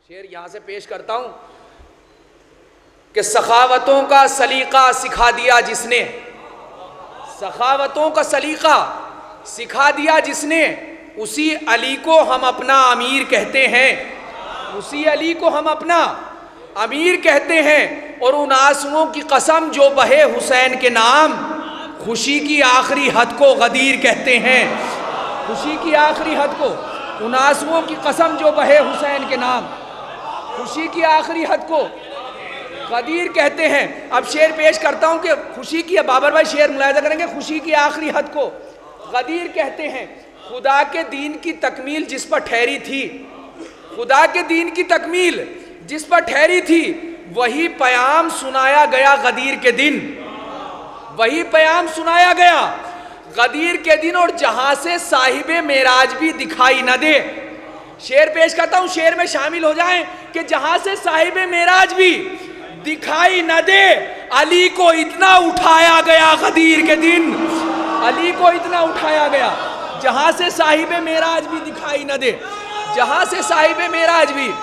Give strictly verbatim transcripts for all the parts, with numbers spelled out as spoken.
شعر یہاں سے پیش کرتا ہوں کہ سخاوتوں کا سلیقہ سکھا دیا جس نے، سخاوتوں کا سلیقہ سکھا دیا جس نے، اسی علی کو ہم اپنا امیر کہتے ہیں، اسی علی کو ہم اپنا امیر کہتے ہیں، اور ان آنسوؤں کی قسم جو بہے حسین کے نام، خوشی کی آخری حد کو غدیر کہتے ہیں، خوشی کی آخری حد کو، ان آنسوؤں کی قسم جو بہے حسین کے نام، خوشی کی آخری حد کو غدیر کہتے ہیں۔ اب شعر پیش کرتا ہوں کہ خوشی کی، بابر بھائی شعر ملاحظہ کریں گے، خوشی کی آخری حد کو غدیر کہتے ہیں۔ خدا کے دین کی تکمیل جس پر ٹھہری تھی، خدا کے دین کی تکمیل جس پر ٹھہری تھی، وہی پیام سنایا گیا غدیر کے دن، وہی پیام سنایا گیا غدیر کے دن، اور جہاں سے صاحب معراج بھی دکھائی نہ دے۔ شعر پیش کرتا ہوں، شعر میں شامل ہو جائیں کہ جہاں سے صاحب معراج بھی دکھائی نہ دے، علی کو اتنا اٹھایا گیا غدیر کے دن، علی کو اتنا اٹھایا گیا جہاں سے صاحب معراج بھی دکھائی نہ دے، جہاں سے صاحب معراج بھی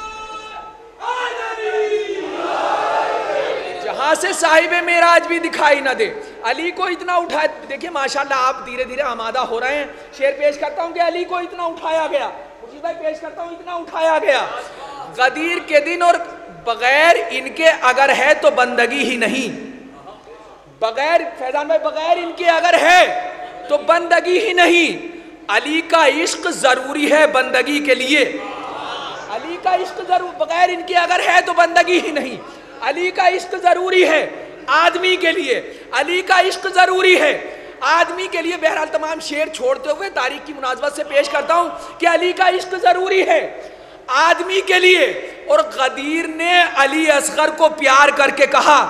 جہاں سے صاحب معراج بھی دکھائی نہ دے، علی کو اتنا اٹھایا۔ دیکھیں ماشاءاللہ آپ دھیرے دھیرے آمادہ ہو رہے ہیں۔ شعر پیش کرتا ہوں کہ علی کو اتنا اٹھایا گیا، مجھے بھائی پیش کرتا ہوں، اتنا اٹھایا گیا غدیر کے دن، اور بغیر ان کے اگر ہے تو بندگی ہی نہیں، بغیر فیضان بھائی بغیر ان کے اگر ہے تو بندگی ہی نہیں، علی کا عشق ضروری ہے بندگی کے لیے، علی کا عشق ضرور، بغیر ان کے اگر ہے تو بندگی ہی نہیں، علی کا عشق ضروری ہے آدمی کے لیے، علی کا عشق ضروری ہے آدمی کے لیے۔ بہرحال تمام شعر چھوڑتے ہوئے تاریخ کی مناسبت سے پیش کرتا ہوں کہ علی کا عشق ضروری ہے آدمی کے لیے، اور غدیر نے علی اصغر کو پیار کر کے کہا،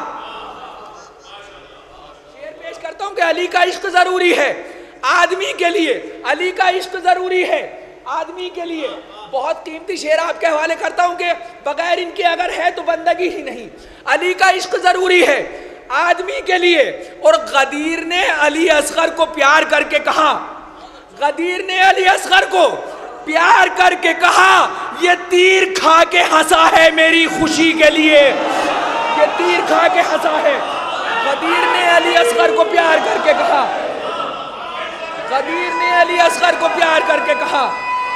شعر پیش کرتا ہوں کہ علی کا عشق ضروری ہے آدمی کے لیے، علی کا عشق ضروری ہے آدمی کے لیے۔ بہت قیمتی شعر آپ کے حوالے کرتا ہوں کہ بغیر ان کے اگر ہے تو بندگی ہی نہیں، علی کا عشق ضروری ہے آدمی کے لیے، اور غدیر نے علی اصغر کو پیار کر کے کہا، غدیر نے علی اصغر کو پیار کر کے کہا، یہ تیر کھا کے ہنسا ہے میری خوشی کے لیے، یہ تیر کھا کے ہنسا ہے۔ غدیر نے علی اصغر کو پیار کر کے کہا، غدیر نے علی اصغر کو پیار کر کے کہا،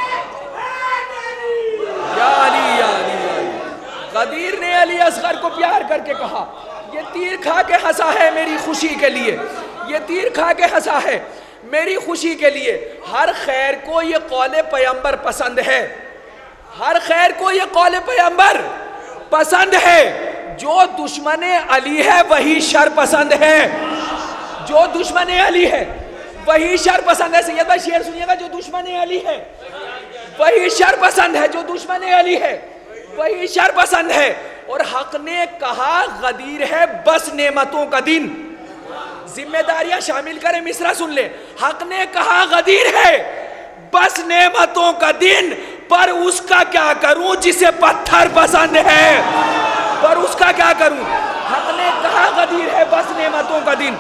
یا علی یا علی یا علی، غدیر نے علی اصغر کو پیار کر کے کہا، یہ تیر کھا کے ہنسا ہے میری خوشی کے لیے، یہ تیر کھا کے ہنسا ہے میری خوشی کے لیے۔ ہر خیر کو یہ قول پیغمبر پسند ہے، ہر خیر کو یہ قول پیغمبر پسند ہے، جو دشمن علی ہے وہی شر پسند ہے، جو دشمن علی ہے وہی شر پسند ہے۔ سید بھائی شعر سنیے گا، جو دشمن علی ہے وہی شر پسند ہے، جو دشمن علی ہے وہی شر پسند ہے۔ اور حق نے کہا غدیر ہے بس نعمتوں کا دن، ذمہ داریاں شامل کریں، مصرع سن لیں۔ حق نے کہا غدیر ہے بس نعمتوں کا دن، پر اس کا کیا کروں جسے پتھر پسند ہے، پر اس کا کیا کروں۔ حق نے کہا غدیر ہے بس نعمتوں کا دن،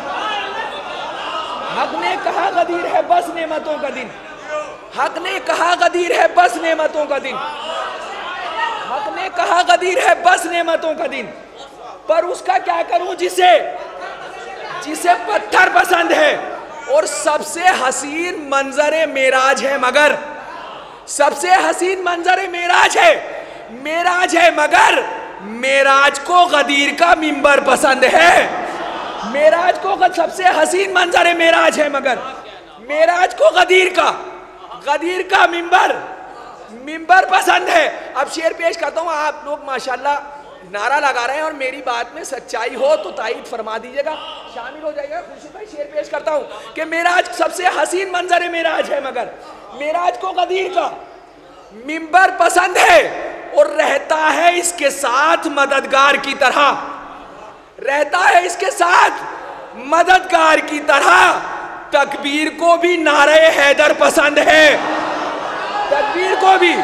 حق نے کہا غدیر ہے بس نعمتوں کا دن، حق نے کہا غدیر ہے بس نعمتوں کا دن، حق نے کہا غدیر ہے بس نعمتوں کا دن، پر اس کا کیا کروں جسے جسے پتھر پسند ہے۔ اور سب سے حسین منظر معراج ہے مگر، سب سے حسین منظر معراج ہے معراج ہے مگر، معراج کو غدیر کا منبر پسند ہے، معراج کو سب سے حسین منظر معراج ہے مگر، معراج کو غدیر کا غدیر کا منبر منبر پسند ہے۔ اب شعر پیش کرتا ہوں، آپ لوگ ماشاءاللہ نعرہ لگا رہے ہیں، اور میری بات میں سچائی ہو تو تائید فرما دیجئے گا، شامل ہو جائے گا۔ خوشی بھائی شعر پیش کرتا ہوں کہ معراج سب سے حسین منظر معراج ہے مگر، معراج کو غدیر کا منبر پسند ہے، اور رہتا ہے اس کے ساتھ مددگار کی طرح، رہتا ہے اس کے ساتھ مددگار کی طرح۔ تکبیر کو بھی نعرہ حیدر پسند ہے، تکبیر کو بھی،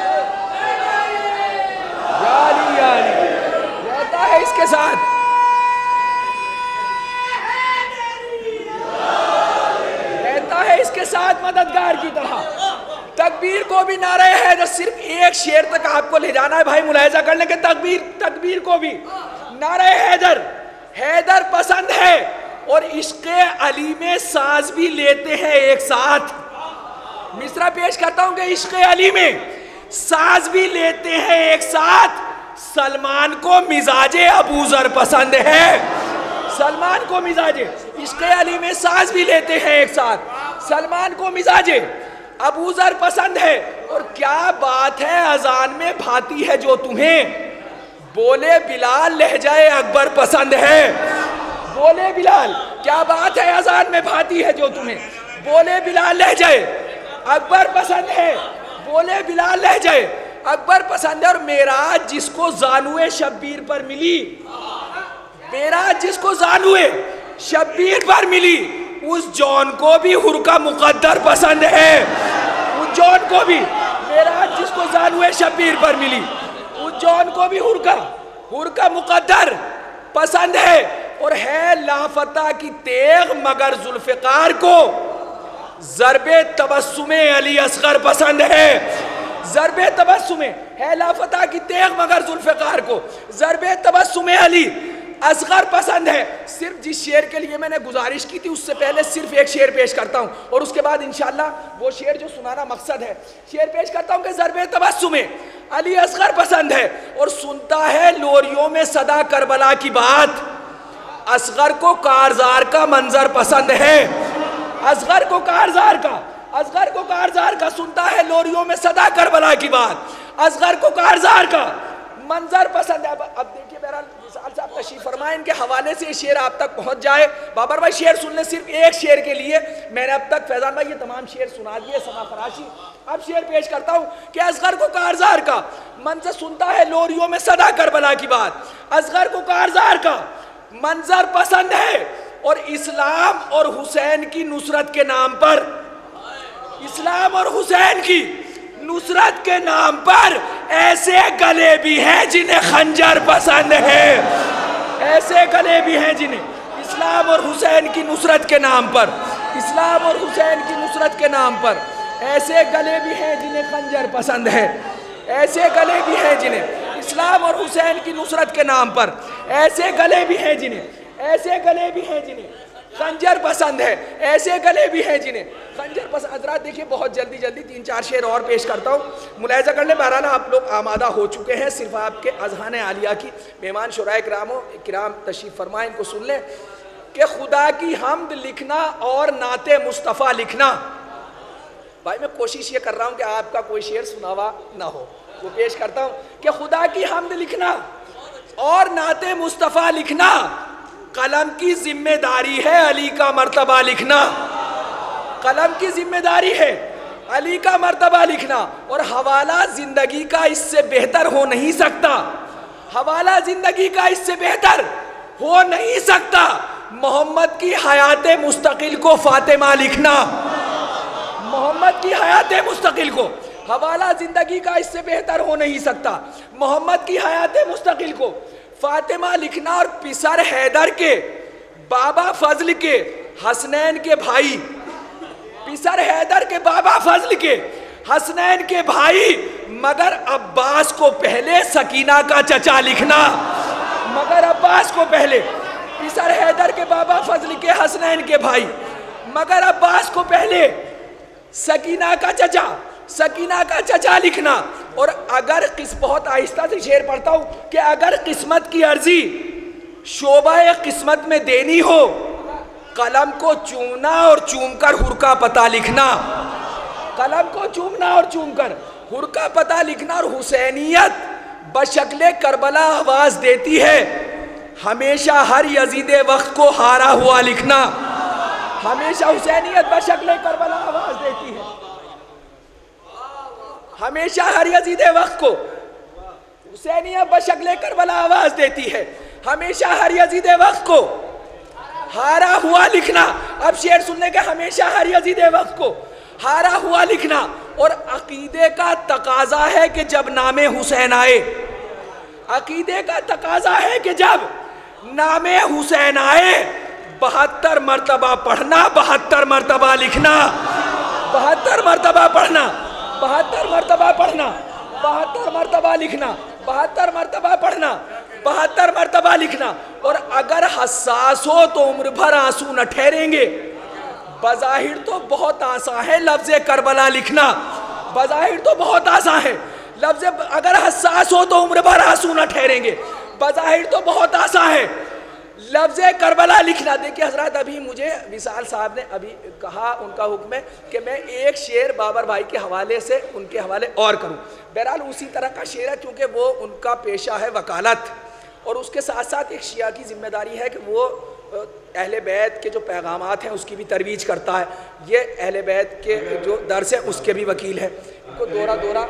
یا علی یا علی، رہتا ہے اس کے ساتھ، رہتا ہے اس کے ساتھ مددگار کی طرح۔ تکبیر کو بھی نعرہ حیدر، صرف ایک ایک شعر تک آپ کو لے جانا ہے بھائی، ملاحظہ کرنے کے تکبیر تکبیر کو بھی. نعرہ حیدر، حیدر پسند ہے اور عشق علی میں ساز بھی لیتے ہیں ایک ساتھ. مصرع پیش کرتا ہوں کہ عشق علی میں ساز بھی لیتے ہیں ایک ساتھ. سلمان کو مزاج ابو ذر پسند ہے. سلمان کو مزاج عشق علی میں ساز بھی لیتے ہیں ایک ساتھ. سلمان کو مزاج ابو ذر پسند ہے. اور کیا بات ہے اذان میں بھاتی ہے جو تمہیں، بولے بلال لہجہ اکبر پسند ہے. بولے بلال، کیا بات ہے اذان میں بھاتی ہے جو تمہیں، بولے بلال لہجہ اکبر پسند ہے. بولے بلال لہجہ اکبر پسند ہے. اور معراج جس کو زانوئے شبیر پر ملی، معراج جس کو زانوئے شبیر پر ملی، اس جون کو بھی حر کا مقدر پسند ہے. اس جون کو بھی، معراج جس کو زانوئے شبیر پر ملی، اس جون کو بھی حر کا حر کا مقدر پسند ہے. اور ہے لافتہ کی تیغ مگر ذوالفقار کو ضرب تبسم علی اصغر پسند ہے. ضرب تبسم ہے لافتہ کی تیغ مگر ذوالفقار کو ضرب تبسم علی اصغر پسند ہے. صرف جس شعر کے لیے میں نے گزارش کی تھی اس سے پہلے صرف ایک شعر پیش کرتا ہوں اور اس کے بعد انشاءاللہ وہ شعر جو سنانا مقصد ہے. شعر پیش کرتا ہوں کہ ضرب تبسم علی اصغر پسند ہے اور سنتا ہے لوریوں میں صدا کربلا کی بات. اصغر کو کارزار کا منظر پسند ہے. اصغر کو کارزار کا اصغر کو کارزار کا سنتا ہے لوریوں میں صدا کربلا کی بات. اصغر کو کارزار کا منظر پسند ہے. اب دیکھیے بہرحال وصال صاحب تشریف فرمائیں، ان کے حوالے سے یہ شعر آپ تک پہنچ جائے. بابر بھائی شعر سن لیں، صرف ایک شعر کے لیے میں نے اب تک فیضان بھائی یہ تمام شعر سنا دیے سما فراشی. اب شعر پیش کرتا ہوں کہ اصغر کو کارزار کا منظر سنتا ہے لوریوں میں صدا کربلا کی بات. اصغر کو کارزار کا منظر پسند ہے اور اسلام اور حسین کی نصرت کے نام پر، اسلام اور حسین کی نصرت کے نام پر ایسے گلے بھی ہیں جنہیں خنجر پسند ہے. ایسے گلے بھی ہیں جنہیں اسلام اور حسین کی نصرت کے نام پر، اسلام اور حسین کی نصرت کے نام پر ایسے گلے بھی ہیں جنہیں خنجر پسند ہے. ایسے گلے بھی ہیں جنہیں اسلام اور حسین کی نصرت کے نام پر ایسے گلے بھی ہیں جنہیں ایسے گلے بھی ہیں جنہیں خنجر پسند ہے. ایسے گلے بھی ہیں جنہیں خنجر پسند. حضرات دیکھیے بہت جلدی جلدی تین چار شعر اور پیش کرتا ہوں، ملاحظہ کر لیں. بہرحال آپ لوگ آمادہ ہو چکے ہیں، صرف آپ کے اذہان عالیہ کی مہمان شورائے کراموں کرام تشریف فرمائیں، ان کو سن لیں کہ خدا کی حمد لکھنا اور نعت مصطفیٰ لکھنا. بھائی میں کوشش یہ کر رہا ہوں کہ آپ کا کوئی شعر سنا ہوا نہ ہو، وہ پیش کرتا ہوں کہ خدا کی حمد لکھنا اور نعت مصطفیٰ لکھنا قلم کی ذمہ داری ہے علی کا مرتبہ لکھنا. قلم کی ذمہ داری ہے علی کا مرتبہ لکھنا. اور حوالہ زندگی کا اس سے بہتر ہو نہیں سکتا. حوالہ زندگی کا اس سے بہتر ہو نہیں سکتا. محمد کی حیات مستقل کو فاطمہ لکھنا. محمد کی حیات مستقل کو حوالہ زندگی کا اس سے بہتر ہو نہیں سکتا. محمد کی حیات مستقل کو فاطمہ لکھنا. اور پسر حیدر کے بابا فضل کے حسنین کے بھائی، پسر حیدر کے بابا فضل کے حسنین کے بھائی مگر عباس کو پہلے سکینہ کا چچا لکھنا. مگر عباس کو پہلے، پسر حیدر کے بابا فضل کے حسنین کے بھائی مگر عباس کو پہلے سکینہ کا چچا سکینہ کا چچا لکھنا. اور اگر بہت آہستہ سے شعر پڑھتا ہوں کہ اگر قسمت کی عرضی شعبہ قسمت میں دینی ہو قلم کو چومنا اور چوم کر حر کا پتہ لکھنا. قلم کو چومنا اور چوم کر حر کا پتہ لکھنا. اور حسینیت بشکل کربلا آواز دیتی ہے ہمیشہ ہر یزید وقت کو ہارا ہوا لکھنا. ہمیشہ حسینیت بشکل کربلا آواز دیتی ہے ہمیشہ ہر یزید وقت کو. حسینیت بشکل کربلا آواز دیتی ہے ہمیشہ ہر یزید وقت کو ہارا ہوا لکھنا. اب شعر سننے کے ہمیشہ ہر یزید وقت کو ہارا ہوا لکھنا. اور عقیدے کا تقاضا ہے کہ جب نام حسین آئے، عقیدے کا تقاضا ہے کہ جب نام حسین آئے بہتر مرتبہ پڑھنا بہتر مرتبہ لکھنا. بہتر مرتبہ پڑھنا بہتر مرتبہ پڑھنا بہتر مرتبہ لکھنا، بہتر مرتبہ پڑھنا، بہتر مرتبہ لکھنا. اور اگر حساس ہو تو عمر بھر آنسو نہ ٹھہریں گے. بظاہر تو بہت آسان ہے لفظ کربلا لکھنا، بظاہر تو بہت آسان ہے لفظ، اگر حساس ہو تو عمر بھر آنسو نہ ٹھہریں گے. بظاہر تو بہت آسان ہے لفظ کربلا لکھنا. دیکھیں حضرات، ابھی مجھے وصال صاحب نے ابھی کہا، ان کا حکم ہے کہ میں ایک شعر بابر بھائی کے حوالے سے ان کے حوالے اور کروں. بہرحال اسی طرح کا شعر ہے، کیونکہ وہ ان کا پیشہ ہے وکالت، اور اس کے ساتھ ساتھ ایک شیعہ کی ذمہ داری ہے کہ وہ اہل بیت کے جو پیغامات ہیں اس کی بھی ترویج کرتا ہے. یہ اہل بیت کے جو درس ہے اس کے بھی وکیل ہے. ان کو دورہ دورہ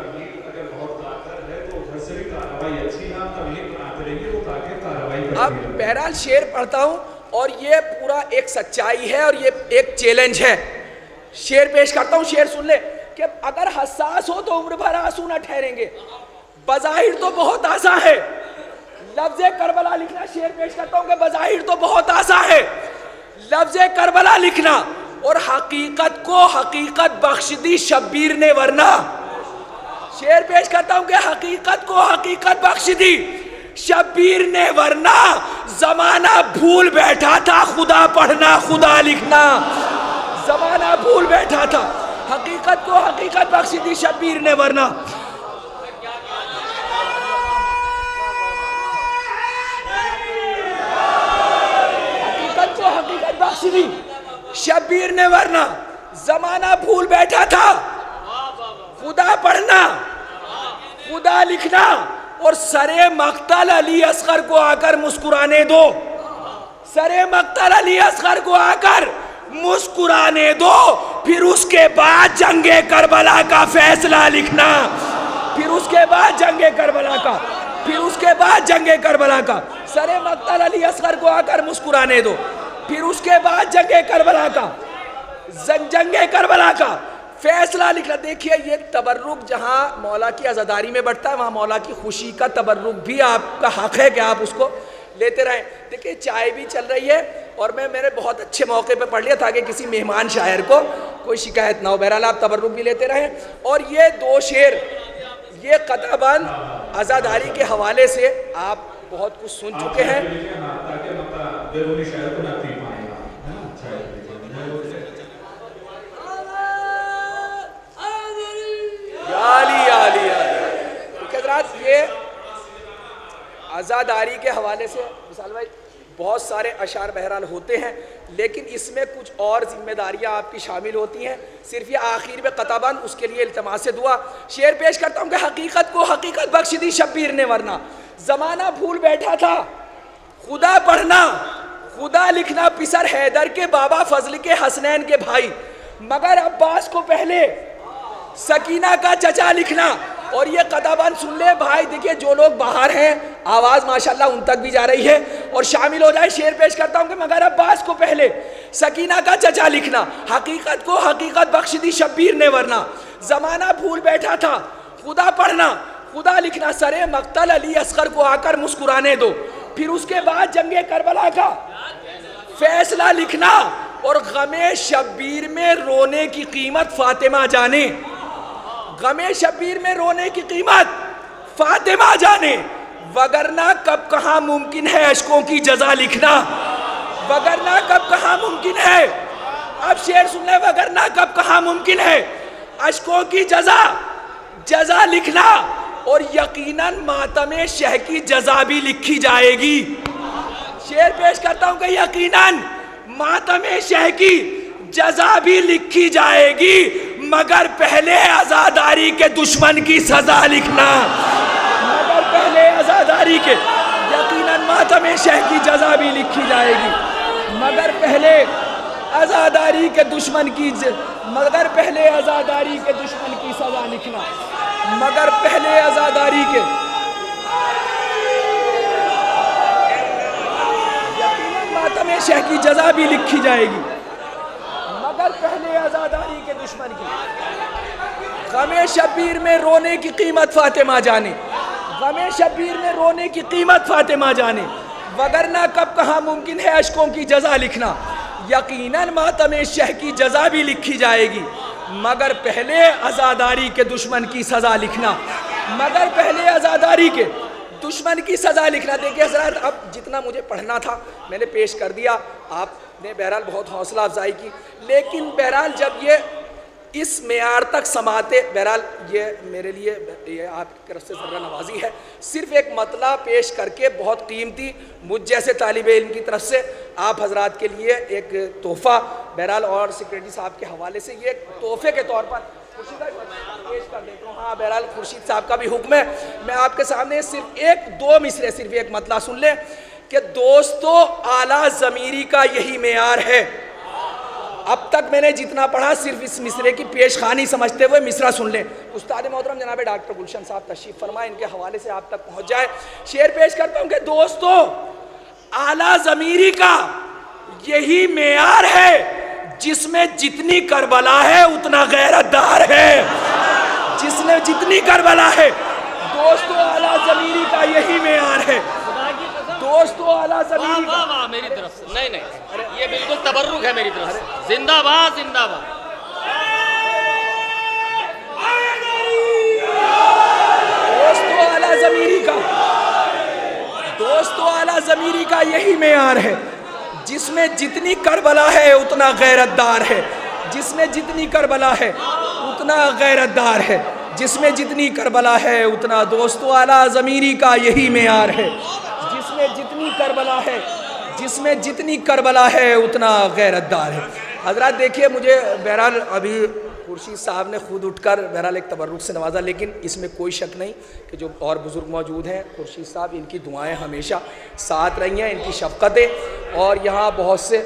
اب بہرحال شعر پڑھتا ہوں، اور یہ پورا ایک سچائی ہے اور یہ ایک چیلنج ہے. شعر پیش کرتا ہوں، شعر سن لے کہ اگر حساس ہو تو عمر بھر آنسو نہ ٹھہریں گے. بظاہر تو بہت آسان ہے لفظ کربلا لکھنا. شعر پیش کرتا ہوں کہ بظاہر تو بہت آسان ہے لفظ کربلا لکھنا، اور حقیقت کو حقیقت بخش دی شبیر نے ورنہ. شعر پیش کرتا ہوں کہ حقیقت کو حقیقت بخش دی شبیر نے ورنہ. زمانہ بھول بیٹھا تھا خدا پڑھنا خدا لکھنا. زمانہ بھول بیٹھا تھا حقیقت کو حقیقت بخش دی شبیر نے ورنہ. حقیقت کو حقیقت بخش دی شبیر نے ورنہ. زمانہ بھول بیٹھا تھا خدا پڑھنا خدا لکھنا. اور سرے مقتل علی اصغر کو آ کر مسکرانے دو. سرے مقتل علی اصغر کو آ کر مسکرانے دو. پھر اس کے بعد جنگ کربلا کا فیصلہ لکھنا. پھر اس کے بعد جنگ کربلا کا پھر اس کے بعد جنگ کربلا کا سرے مقتل علی اصغر کو آ کر مسکرانے دو. پھر اس کے بعد جنگ کربلا کا جنگ کربلا کا فیصلہ لکھنا. دیکھیے یہ تبرک جہاں مولا کی عزاداری میں بڑھتا ہے وہاں مولا کی خوشی کا تبرک بھی آپ کا حق ہے کہ آپ اس کو لیتے رہیں. دیکھیے چائے بھی چل رہی ہے اور میں میرے بہت اچھے موقع پہ پڑھ لیا تاکہ کسی مہمان شاعر کو کوئی شکایت نہ ہو. بہرحال آپ تبرک بھی لیتے رہیں. اور یہ دو شعر یہ قطع بند عزاداری کے حوالے سے آپ بہت کچھ سن چکے ہیں. آلی آلی آلی حضرات، یہ عزاداری کے حوالے سے مثال بھائی بہت سارے اشعار بہرحال ہوتے ہیں، لیکن اس میں کچھ اور ذمہ داریاں آپ کی شامل ہوتی ہیں. صرف یہ آخر میں قطع بند، اس کے لیے التماس سے دعا. شعر پیش کرتا ہوں کہ حقیقت کو حقیقت بخش دی شبیر نے ورنہ. زمانہ بھول بیٹھا تھا خدا پڑھنا خدا لکھنا. پسر حیدر کے بابا فضل کے حسنین کے بھائی مگر عباس کو پہلے سکینہ کا چچا لکھنا. اور یہ قطع بند سن لے بھائی. دیکھیے جو لوگ باہر ہیں آواز ماشاءاللہ ان تک بھی جا رہی ہے اور شامل ہو جائے. شعر پیش کرتا ہوں کہ مگر عباس کو پہلے سکینہ کا چچا لکھنا. حقیقت کو حقیقت بخش دی شبیر نے ورنہ. زمانہ بھول بیٹھا تھا خدا پڑھنا خدا لکھنا. سرے مقتل علی اصغر کو آ کر مسکرانے دو. پھر اس کے بعد جنگ کربلا کا فیصلہ لکھنا. اور غم شبیر میں رونے کی قیمت فاطمہ جانے. غم شبیر میں رونے کی قیمت فاطمہ جانے. وگرنہ کب کہاں ممکن ہے اشکوں کی جزا لکھنا. وگرنہ کب کہاں ممکن ہے. اب شعر سن لیں. وگرنہ کب کہاں ممکن ہے اشکوں کی جزا جزا لکھنا. اور یقیناً ماتم شہ کی جزا بھی لکھی جائے گی. شعر پیش کرتا ہوں کہ یقیناً ماتم شہ کی جزا بھی لکھی جائے گی مگر پہلے عزاداری کے دشمن کی سزا لکھنا. مگر پہلے عزاداری کے یقیناً ماتم شہ کی جزا بھی لکھی جائے گی مگر پہلے عزاداری کے دشمن کی ج... مگر پہلے عزاداری کے دشمن کی سزا لکھنا. مگر پہلے عزاداری کے یقیناً ماتم شہ کی جزا بھی لکھی جائے گی مگر پہلے عزاداری کے دشمن کی. غم شبیر میں رونے کی قیمت فاطمہ جانے. غم شبیر میں رونے کی قیمت فاطمہ جانے. وگرنہ کب کہاں ممکن ہے اشکوں کی جزا لکھنا. یقیناً ماتم شہ کی جزا بھی لکھی جائے گی مگر پہلے عزاداری کے دشمن کی سزا لکھنا. مگر پہلے عزاداری کے دشمن کی سزا لکھنا۔ دیکھیں حضرات، اب جتنا مجھے پڑھنا تھا میں نے پیش کر دیا، آپ نے بہرحال بہت حوصلہ افزائی کی، لیکن بہرحال جب یہ اس معیار تک سماتے، بہرحال یہ میرے لیے یہ آپ کی طرف سے ذرہ نوازی ہے، صرف ایک مطلع پیش کر کے بہت قیمتی مجھ جیسے طالب علم کی طرف سے آپ حضرات کے لیے ایک تحفہ، بہرحال اور سیکریٹری صاحب کے حوالے سے یہ تحفے کے طور پر خورشید صاحب پیش کر دیتا ہوں۔ ہاں بہرحال خورشید صاحب کا بھی حکم ہے، میں آپ کے سامنے صرف ایک دو مصرے صرف ایک مطلع سن لیں کہ دوستو اعلیٰ ضمیری کا یہی معیار ہے۔ اب تک میں نے جتنا پڑھا صرف اس مصرے کی پیش خانی سمجھتے ہوئے مصرع سن لیں۔ استاد محترم جناب ڈاکٹر گلشن صاحب تشریف فرمائیں، ان کے حوالے سے آپ تک پہنچ جائے۔ شعر پیش کرتا ہوں کہ دوستو اعلیٰ ضمیری کا یہی معیار ہے، جس میں جتنی کربلا ہے اتنا غیرت دار ہے، جس میں جتنی کربلا ہے دوستو اعلیٰ ضمیری کا یہی معیار ہے، دوستو اعلیٰ ضمیری کا۔ واہ واہ میری طرف سے، نہیں نہیں یہ بالکل تبرک ہے میری طرف سے، زندہ باد زندہ باد۔ دوستو اعلیٰ ضمیری کا دوستو اعلیٰ ضمیری کا یہی معیار ہے، جس میں جتنی کربلا ہے اتنا غیرت دار ہے، جس میں جتنی کربلا ہے اتنا غیرت دار ہے، جس میں جتنی کربلا ہے اتنا دوستو اعلیٰ ضمیری کا یہی معیار ہے، جس میں جتنی کربلا ہے جس میں جتنی کربلا ہے اتنا غیرت دار ہے۔ حضرات دیکھیے، مجھے بہرحال ابھی خورشید صاحب نے خود اٹھ کر بہرحال ایک تبرک سے نوازا، لیکن اس میں کوئی شک نہیں کہ جو اور بزرگ موجود ہیں خورشید صاحب، ان کی دعائیں ہمیشہ ساتھ رہی ہیں، ان کی شفقتیں، اور یہاں بہت سے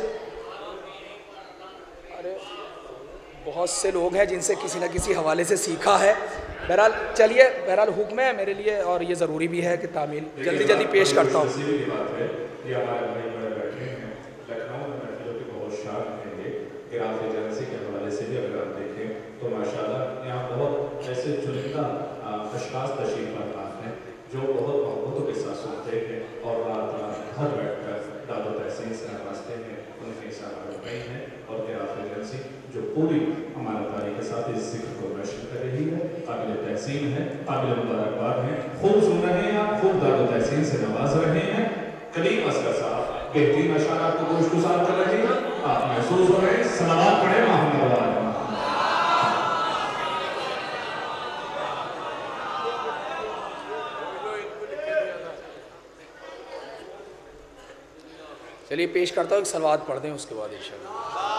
ارے بہت سے لوگ ہیں جن سے کسی نہ کسی حوالے سے سیکھا ہے۔ بہرحال چلیے، بہرحال حکم ہے میرے لیے اور یہ ضروری بھی ہے کہ تعمیل جلدی جلدی پیش کرتا ہوں۔ یہ ہمارے بھائی بڑے بیٹھے ہیں لکھنؤ میں محفلوں کے بہت شاک ہیں، یہ گراف ایجنسی کے حوالے سے بھی اگر آپ دیکھیں تو ماشاءاللہ یہاں بہت ایسے چنندہ اشخاص تشریف فرما ہیں جو بہت محبتوں کے ساتھ سنتے ہیں اور رات رات گھر بیٹھ کر داد و تحسین سے نوازتے ہیں، ان کے ساتھ رہے ہیں، اور گراف ایجنسی جو پوری امانتداری کے ساتھ اس ذکر کو نشر کر رہی ہے، قابل تحسین ہے، قابل مبارکباد ہے، خوب سن رہے ہیں آپ، خوب داد و تحسین سے نواز رہے ہیں۔ کلیم اصغر صاحب بہترین اشعارات کو گوش گزار کر رہے ہیں، آپ محسوس ہو رہے ہیں، صلوات پڑھیں محمد والے۔ چلیے پیش کرتا ہوں، ایک صلوات پڑھ دیں اس کے بعد انشاءاللہ۔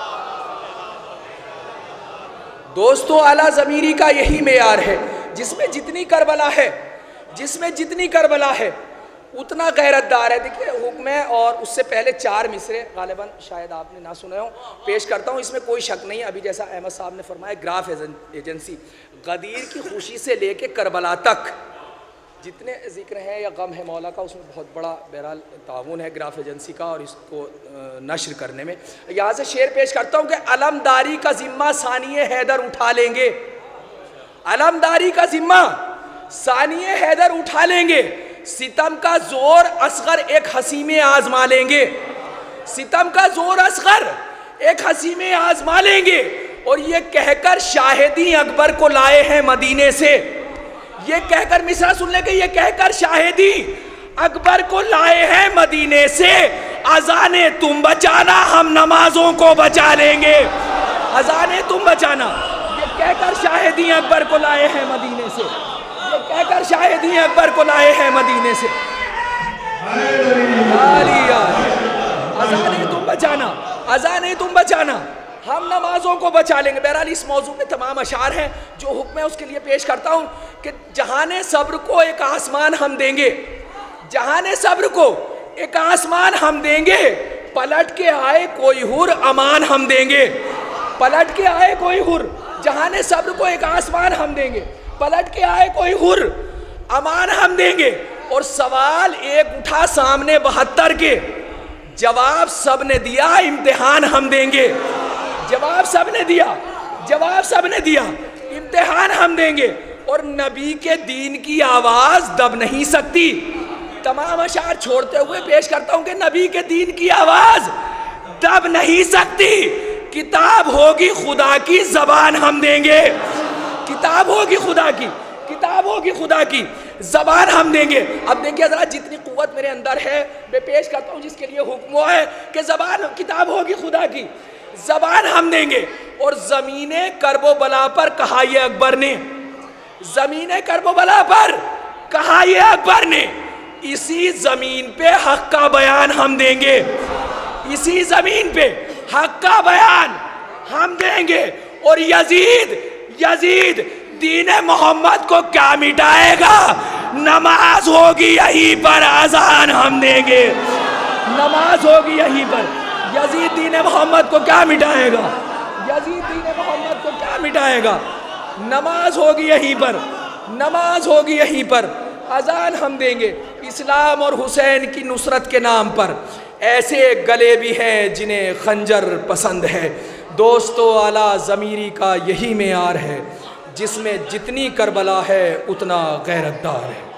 دوستو اعلیٰ ضمیری کا یہی معیار ہے، جس میں جتنی کربلا ہے جس میں جتنی کربلا ہے اتنا غیرت دار ہے۔ دیکھیں حکم ہے، اور اس سے پہلے چار مصرے غالباً شاید آپ نے نہ سنے ہوں، پیش کرتا ہوں، اس میں کوئی شک نہیں۔ ابھی جیسا احمد صاحب نے فرمایا، گراف ایجنسی غدیر کی خوشی سے لے کے کربلا تک جتنے ذکر ہیں یا غم ہے مولا کا، اس میں بہت بڑا بہرحال تعاون ہے گراف ایجنسی کا اور اس کو نشر کرنے میں۔ یہاں سے شعر پیش کرتا ہوں کہ علمداری کا ذمہ ثانی حیدر اٹھا لیں گے، علمداری کا ذمہ ثانی حیدر اٹھا لیں گے، ستم کا زور اصغر ایک حسی میں آزما لیں گے، ستم کا زور اصغر ایک حسی میں آزما لیں گے، اور یہ کہہ کر شاہدی اکبر کو لائے ہیں مدینے سے، یہ کہہ کر مصرع سن لیں کہ یہ کہہ کر شاہدی اکبر کو لائے ہیں مدینے سے، اذانیں تم بچانا ہم نمازوں کو بچا لیں گے، اذانیں تم بچانا، یہ کہہ کر شاہدی اکبر کو لائے ہیں مدینے سے، یہ کہہ کر شاہدی اکبر کو لائے ہیں مدینے سے، اذانیں تم بچانا، اذانیں تم بچانا ہم نمازوں کو بچا لیں گے۔ بہرحال اس موضوع میں تمام اشعار ہیں، جو حکم ہے اس کے لیے پیش کرتا ہوں کہ جہان صبر کو ایک آسمان ہم دیں گے، جہان صبر کو ایک آسمان ہم دیں گے، پلٹ کے آئے کوئی حر امان ہم دیں گے، پلٹ کے آئے کوئی حر، جہان صبر کو ایک آسمان ہم دیں گے، پلٹ کے آئے کوئی حر امان ہم دیں گے۔ اور سوال ایک اٹھا سامنے بہتر کے، جواب سب نے دیا امتحان ہم دیں گے، جواب سب نے دیا جواب سب نے دیا امتحان ہم دیں گے، اور نبی کے دین کی آواز دب نہیں سکتی۔ تمام اشعار چھوڑتے ہوئے پیش کرتا ہوں کہ نبی کے دین کی آواز دب نہیں سکتی، کتاب ہوگی خدا کی زبان ہم دیں گے، کتاب ہوگی خدا کی کتاب ہوگی خدا کی، زبان ہم دیں گے۔ اب دیکھیے ذرا جتنی قوت میرے اندر ہے میں پیش کرتا ہوں، جس کے لیے حکم ہوا ہے کہ زبان کتاب ہوگی خدا کی، زبان ہم دیں گے۔ اور زمین کرب و بلا پر کہا یہ اکبر نے، زمین کرب و بلا پر کہا یہ اکبر نے، اسی زمین پہ حق کا بیان ہم دیں گے، اسی زمین پہ حق کا بیان ہم دیں گے۔ اور یزید یزید دین محمد کو کیا مٹائے گا؟ نماز ہوگی یہیں پر، اذان ہم دیں گے، نماز ہوگی یہیں پر۔ یزید دین محمد کو کیا مٹائے گا؟ یزید دین محمد کو کیا مٹائے گا؟ نماز ہوگی یہیں پر، نماز ہوگی یہیں پر، اذان ہم دیں گے۔ اسلام اور حسین کی نصرت کے نام پر ایسے گلے بھی ہیں جنہیں خنجر پسند ہے۔ دوستو اعلیٰ ضمیری کا یہی معیار ہے، جس میں جتنی کربلا ہے اتنا غیرت دار ہے۔